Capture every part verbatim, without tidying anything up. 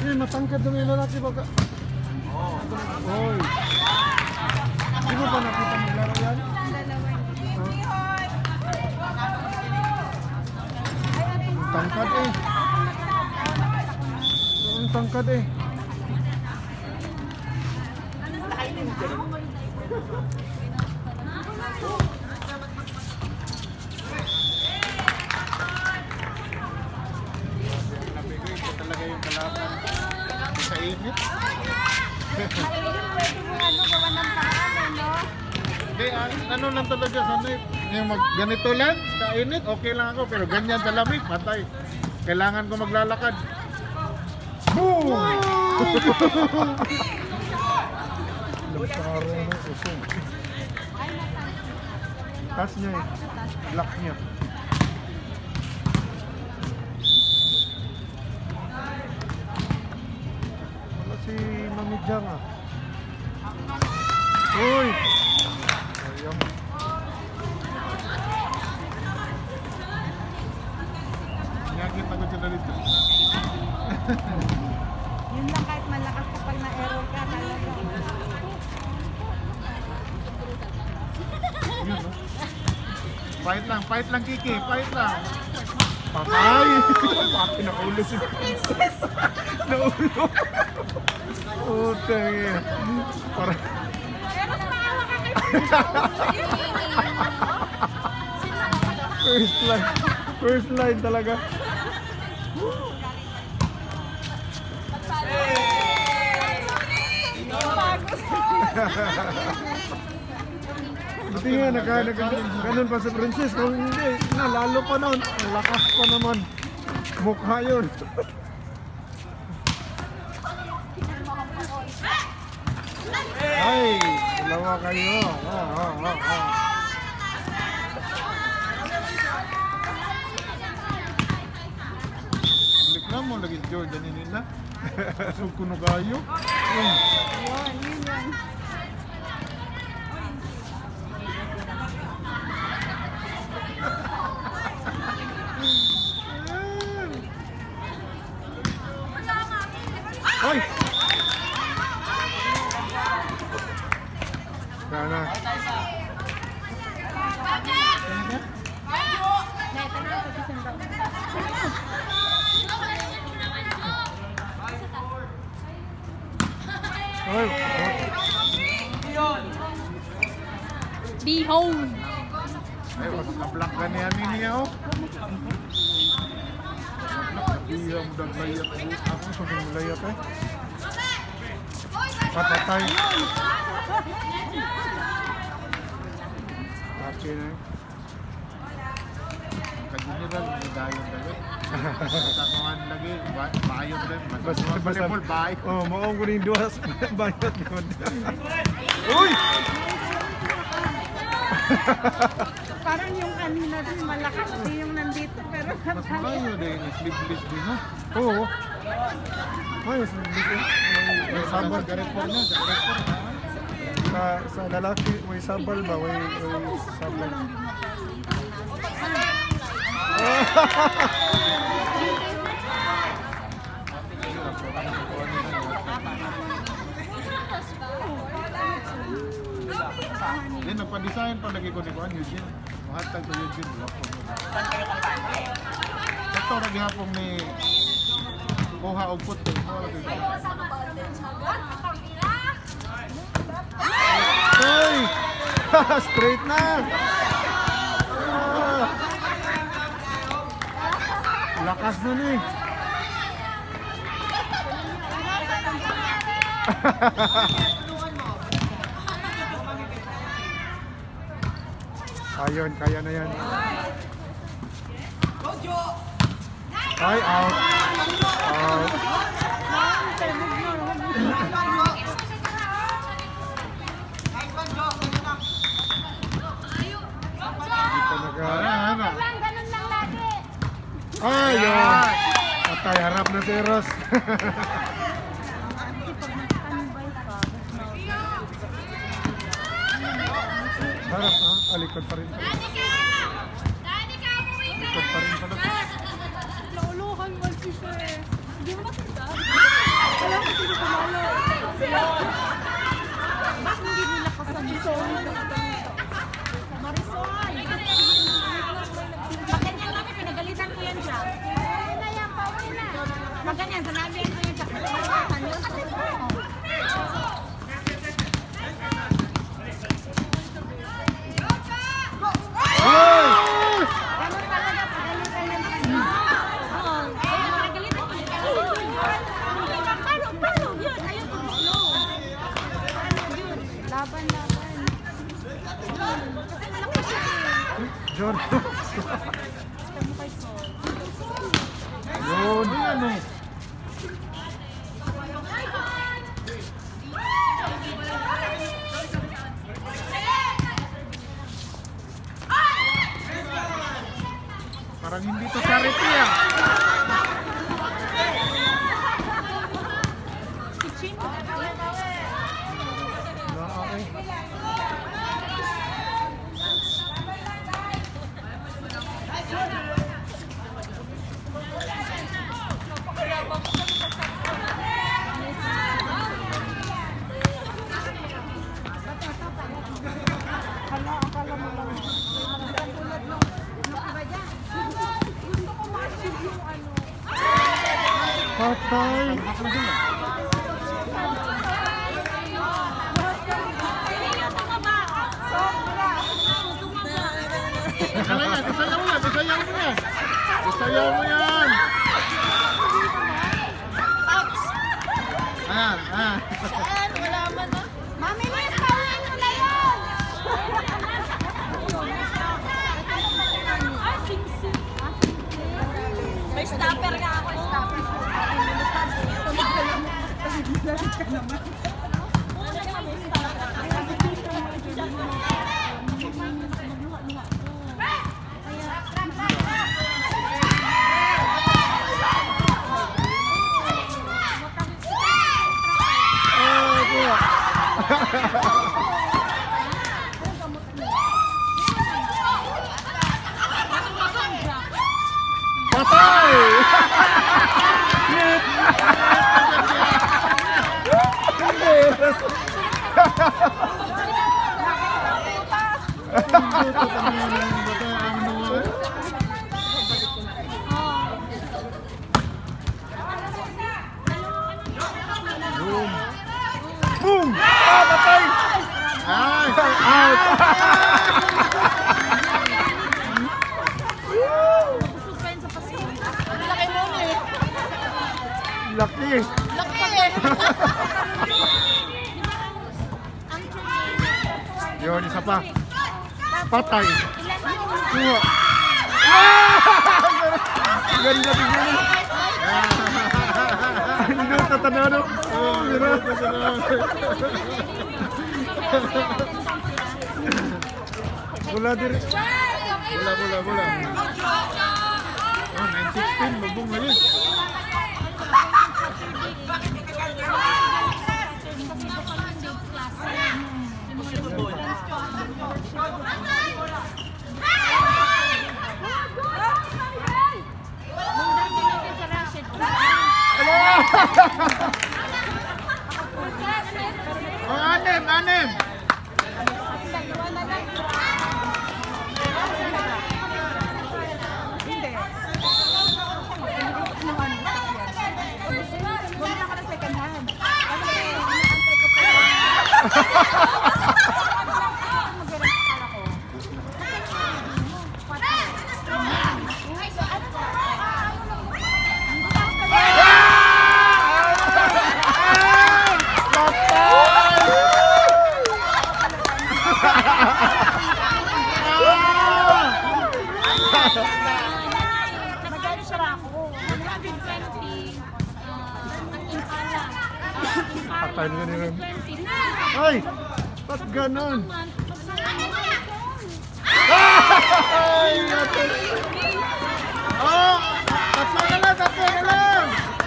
Eh, matangkad daw yung lalaki baka. Oo. Oy. Di mo ba nakita maglaro yan? Ang tangkad eh. Ang tangkad eh. Talaga yung kalaban sa init. Hindi, ano lang talaga sanay. Yung mag ganito lang, kainit, okay lang ako. Pero ganyan sa lamig, patay. Kailangan ko maglalakad. Boom! Lamparo ng usong. Tas niya eh. Black niya. Wala si Mami Jang ah. Uy! Ayun. Nyakit ako siya na dito. Yun lang kahit malakas kapag na-error ka talaga. Yun, no? Fight lang, fight lang Kiki, fight lang. Patay! Pati naulo si Princess. Naulo. Utang eh. Para... Pero maawa ka kay First line. First line talaga. Buti nga, naka, naka, ganun pa sa Princess. Kung hindi, nalalo pa noon. Ang lakas pa naman. Mukha yun. Ay, dalawa kayo. Oh, oh, oh, oh. Likla mo lagi Jordan nila. Sug kuno kayo. Yun, yun yan. Hoy! Sana. Hoy! Be home. Ay, mas na-block ka niya niya oh. Iya mo dang layat mo. Ako sa mga layat eh. Patay. Tapin eh. Ka-general, may dayon dali. Katakuhan lagi, bayot din. Basta volleyball, bay. Oh, maong ko rin duwas. Bayot naman. Uy! Parang yung kanina din malakas din yung nandito pero Mas malayo din, sleeveless din no? Oo. Ay, sleeveless din. May sabal, garet po na, garet po. Sa, sa lalaki, may sabal ba? May, may sabal. Yan, nagpa-design pa lagi ko ni Juan Eugene. Mahatag ko Eugene. Saan kayo kampante? Ito, naghihapong ni Kuha o Puto. Hoy! Straight na! Ah. Lakas na ni. Ayun, kaya na yan. Ay, out. Out. Dito nag-aana. Ayun. Patay, harap na si Eros. Harap ha? Alikod pa rin pala. Alikod pa rin pala. Lauluhan mo si Sir. Hindi mo nakita? Yun. Ano? Parang hindi to charity ah. Patay. Kasayaw mo yan, kasayaw mo yan. Kasayaw mo yan. Ayan, ayan. Wala man na. Mami, may tawin mo na yun! Ah, sing-sing. May stopper nga ako. Stopper. Tulog ka lang. Tulog ka naman. Patay! Boom! Boom! Ah, patay! Ay! Out! Laki! Laki! Yun, isa pa. Patay! Kuha! Ganda tignan! Hindi na tatanado! Hindi na tatanado! Bola diri! Bola, bola, bola! Oh, nine sixteen, magbong ngayon! Oh, anim, anim! Hindi. Bumili ako ng second hand. Kasi inaantay ko pa. Magaling akala ko. Magkano siya ako? one hundred twenty. Ang impala. Patay na rin. Ay! Ba't ganon? Ay! Oh! Tatlo na lang! Tatlo na lang!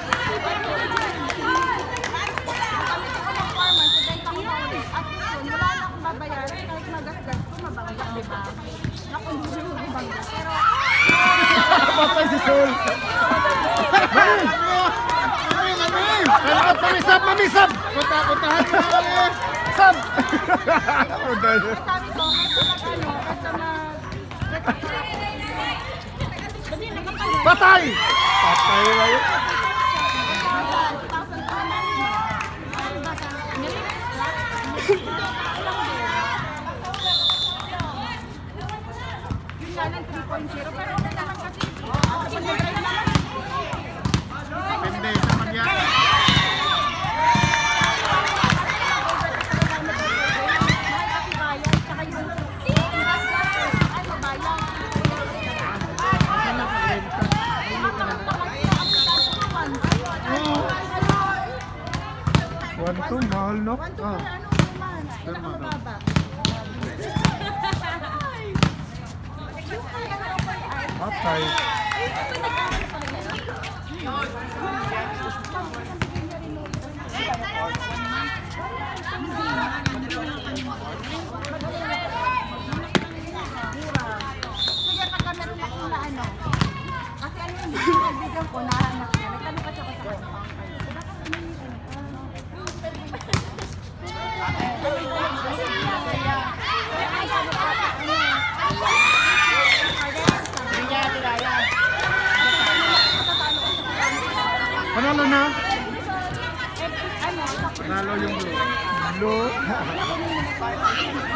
Wala na akong babayaran kahit magasgas ko, mabangga, di ba? Nakundi yung ibangga. Pero, Patay si Sol! Mami! Mami! Mami! Kailangan pamisab! Mamisab! Punta! Puntahan mo kami! Sab! sabi ko, kasi mag-ano, kasi mag... Kasi nagkapala. Patay! Patay na yun! Yun nga lang three point zero, pero ano naman kasi, Depende sa mangyari. mahal kasi bayad, tsaka yung... Ay, bayad. Ito, mahal no? One, two, Ah, four, ano naman? Pero Pinakamababa. patay. Sige, pagka meron akong na ano. Kasi ano yung kaibigan ko, nahanap niya. Nagtanong kasi ako sa kanya. Panalo na? Ano? Panalo yung blue. Blue?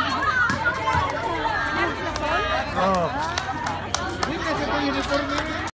Oh. Hindi kasi ito uniform eh.